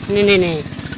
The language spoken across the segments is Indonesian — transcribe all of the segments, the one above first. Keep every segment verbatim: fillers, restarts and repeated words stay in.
Ini nih nih.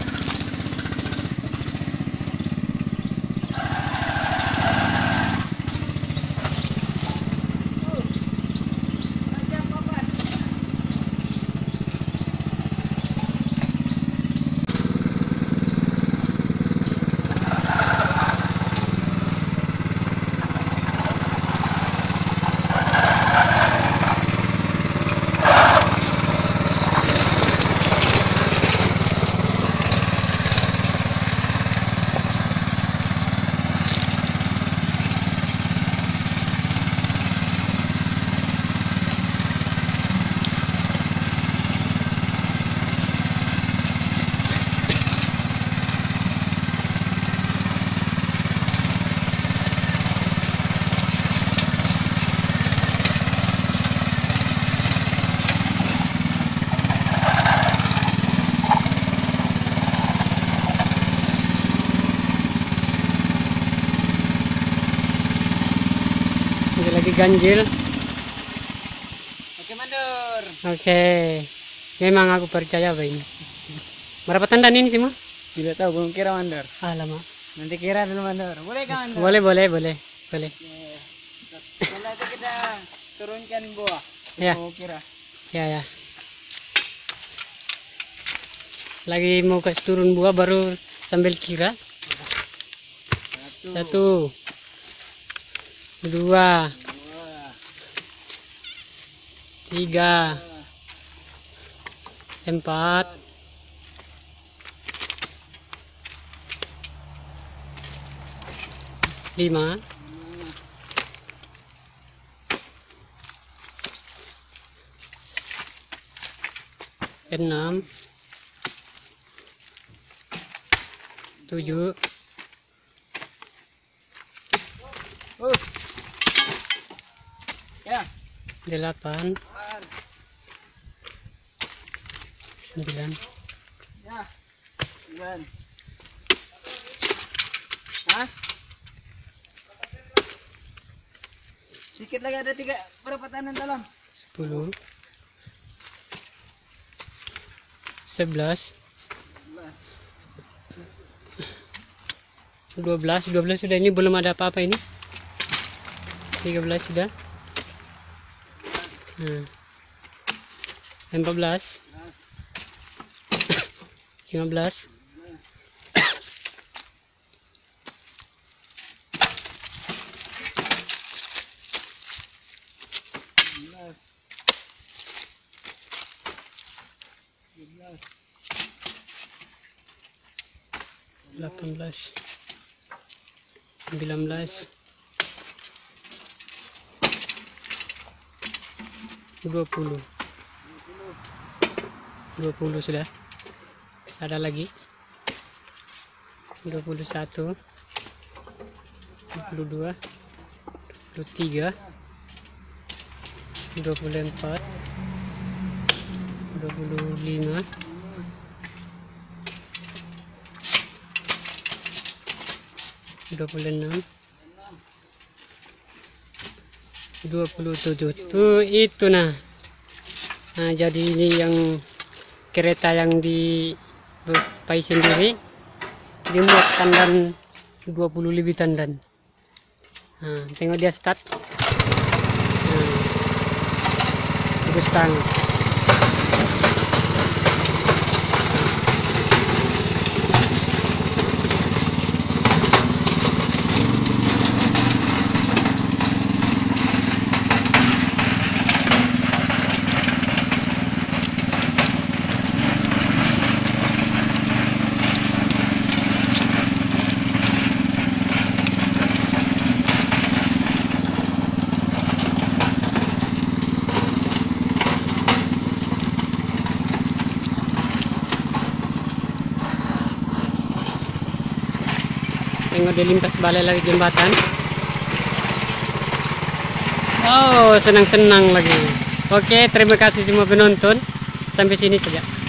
Lagi ganjil. Oke mandor. Oke, memang aku percaya apa ini. Berapa tandan ini semua? Tidak tahu, belum kira mandor. Alamak. Nanti kira dulu mandor. Boleh kan mandor? Boleh boleh boleh boleh. Setelah itu kita turunkan buah. Ya. Mau kira. Ya ya. Lagi mau kasih turun buah baru sambil kira. Satu. Satu. Dua. Tiga, empat, lima, enam, tujuh, Uh. Ya. delapan, sembilan, Ya. Sembilan. Hah? Sedikit lagi ada tiga. Berapa tandan dalam? sepuluh, sebelas, dua belas, dua belas sudah, ini belum ada apa-apa ini. tiga belas sudah. Nah. empat belas, lima belas, delapan belas, sembilan belas, dua puluh, dua puluh sudah. Ada lagi dua puluh satu, dua puluh dua, dua puluh tiga, dua puluh empat, dua puluh lima, dua puluh enam, dua puluh tujuh. Tuh itu nah. Nah, jadi ini yang kereta yang di Pai sendiri dimuat tandan dua puluh lebih tandan. Nah, tengok dia start. Nah, terus tang. Tengok dia limpas balik lagi jembatan. Oh, senang-senang lagi. Oke, terima kasih semua penonton. Sampai sini saja.